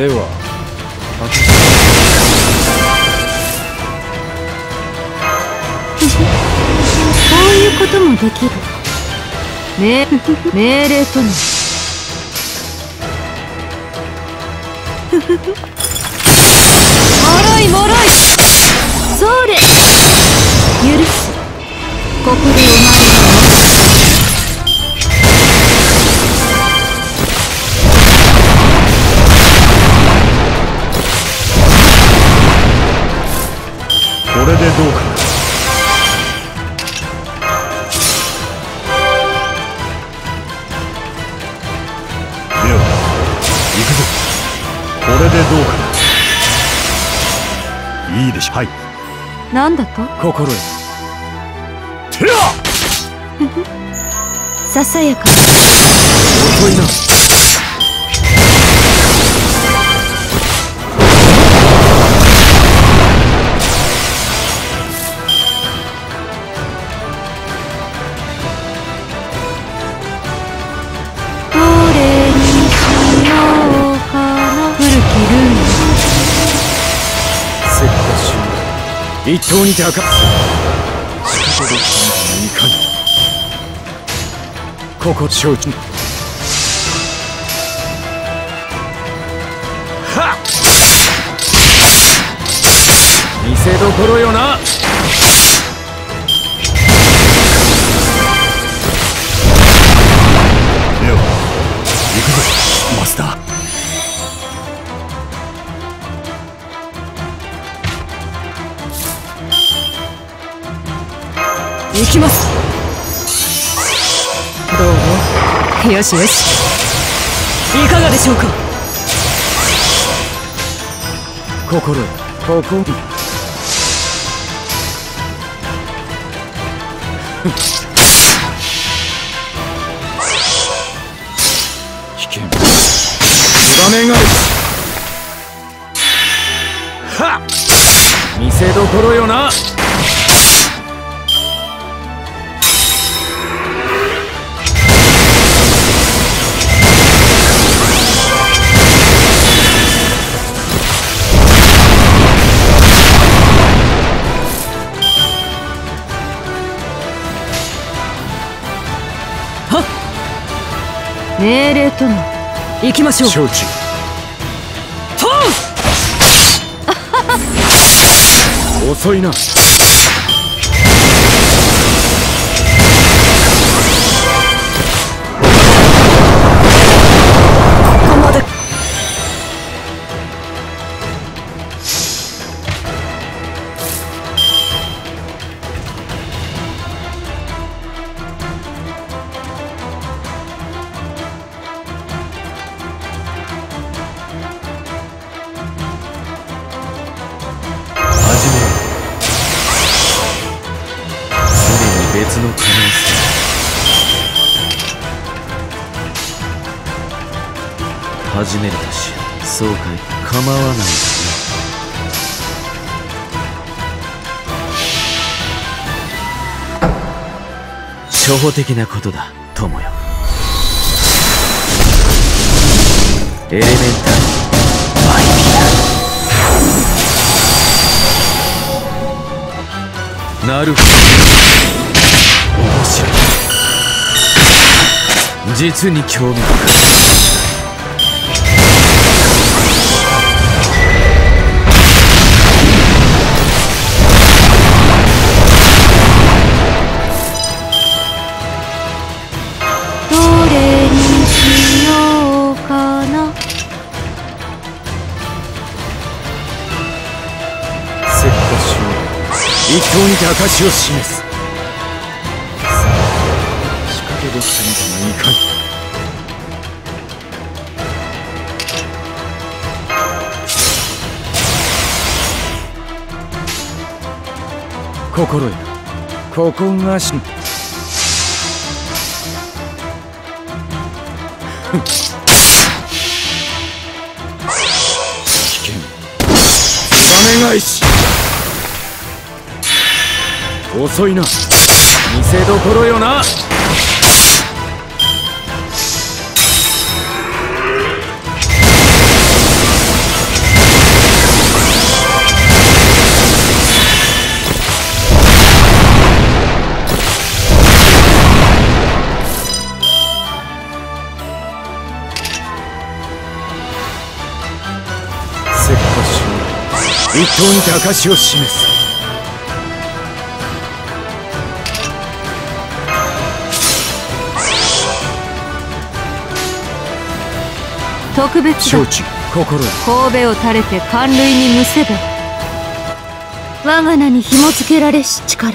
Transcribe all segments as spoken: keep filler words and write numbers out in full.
ではこういうこともできる。命命令とも。もろいもろい。それ許す。ここでお前のこれでどうか。では行くぞ。これでどうか。いいでしょ。はい。 なんだと心得。てやささやかな。 遅いな。 どれにしようかな。古きルール。 せっかし一刀にて赤。しかとどったのいかに。心承知。はっ見せどころよな。では行くぞマスター。 行きます。どうも。よしよし。いかがでしょうか。 心得。ここに危険。ツバメ返し。はっ見せどころよな。 命令とも行きましょう。 承知。 とう遅いな。 ここまで。 別の可能性。始めるとしそうかい。構わないだね。初歩的なことだ友よ。エレメンタルマイピア。なるほど。面白い。実に興味深い。 どれにしようかな。 せっかしを一刀にて証を示す。できたみたいないかに。心得た。ここがしん。危険。ツバメ返し。遅いな。見せどころよな。 一刀にて証を示す。 特別だ。 承知、心得。 神戸を垂れて寒類にむせべ。我が名に紐付けられし力。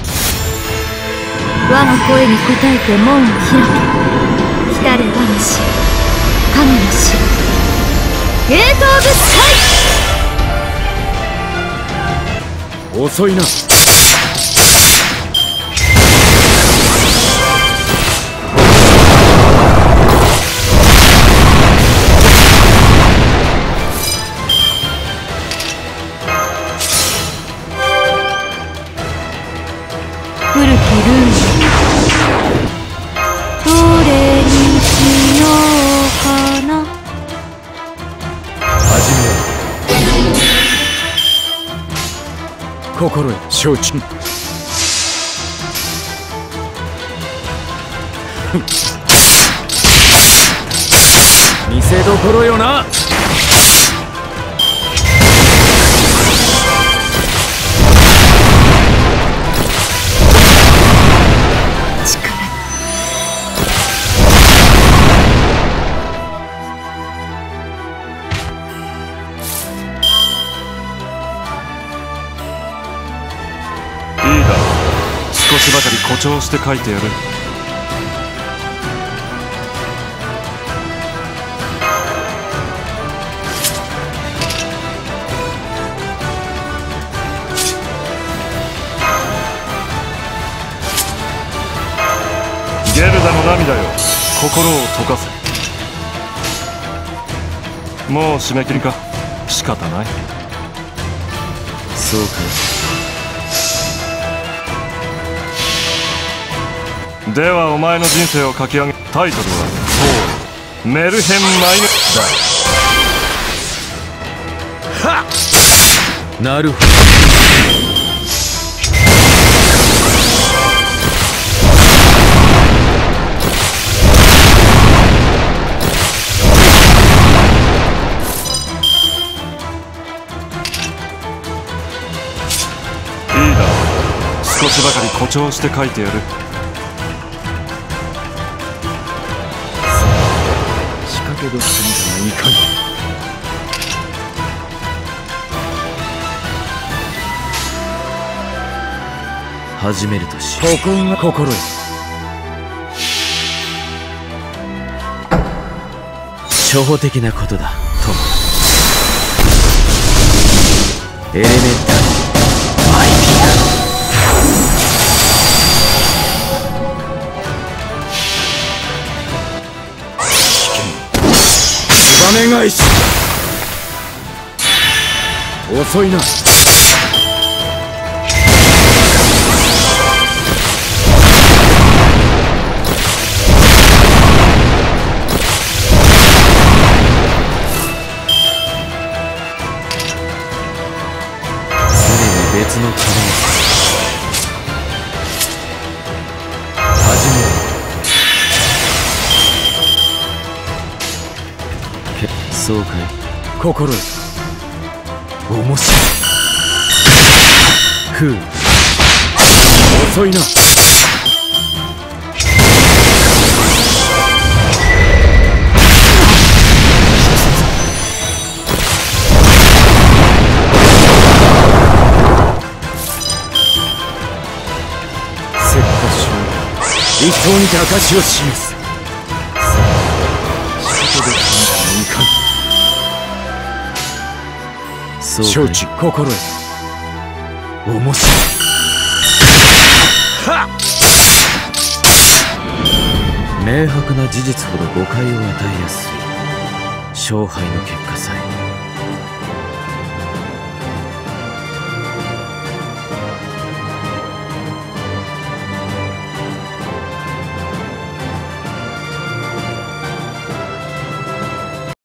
我が声に応えて門を開け。来たれ我が死、神の死。ゲート・オブ・スカイ。 遅いな。 古きルール、どれにしようかな。 始めよう。心得、承知。見せどころよな。 少しばかり誇張して書いてやる。ゲルダの涙よ、心を溶かせ。もう締め切りか。仕方ない。 そうか。 ではお前の人生を書き上げ、タイトルはそうメルヘン・マイネだ。 はっ、なるほど。 いいだろう。少しばかり誇張して書いてやる。 けどしてみたらいかに。始めるとし、ここが心得。初歩的なことだ、トモ。エレメンタルマイピア。ツバメ返し。遅いな。別の壁を始める。そうかい、心得。面白い。ふう、遅いな。一刀にて証を示す。さあ、仕方で決めたらいかん。そう承知、心得。面白い。はっ。明白な事実ほど誤解を与えやすい。勝敗の結果さえ